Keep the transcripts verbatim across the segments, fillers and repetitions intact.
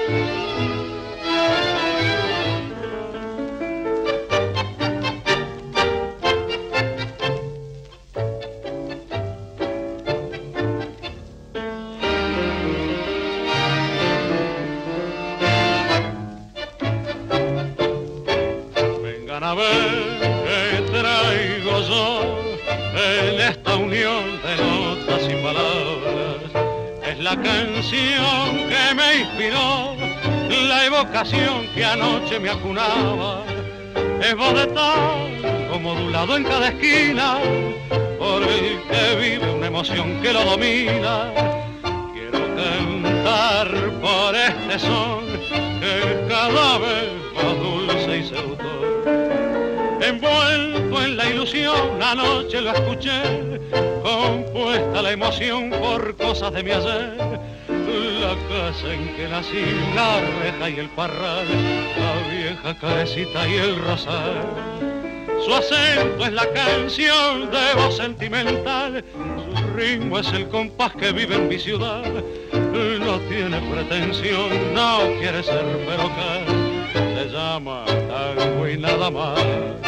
A ver qué traigo yo en esta unión de notas y palabras. Es la canción que me inspiró, la evocación que anoche me acunaba. Es voz de tango modulado en cada esquina, por el que vive una emoción que lo domina. Quiero cantar por este son que cada vez más dulce y seductor. Envuelto en la ilusión, anoche lo escuché, compuesta la emoción por cosas de mi ayer. La casa en que nací, la reja y el parral, la vieja carecita y el rosal. Su acento es la canción de voz sentimental, su ritmo es el compás que vive en mi ciudad. No tiene pretensión, no quiere ser perocán, se llama tango y nada más.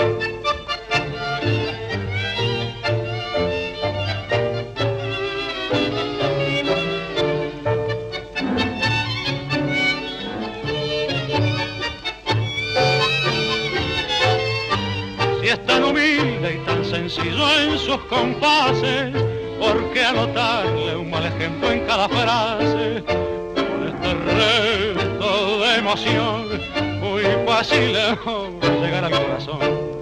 Si es tan humilde y tan sencillo en sus compases, ¿por qué anotarle un mal ejemplo en cada frase? Con este resto de emoción muy fácil es llegar al corazón.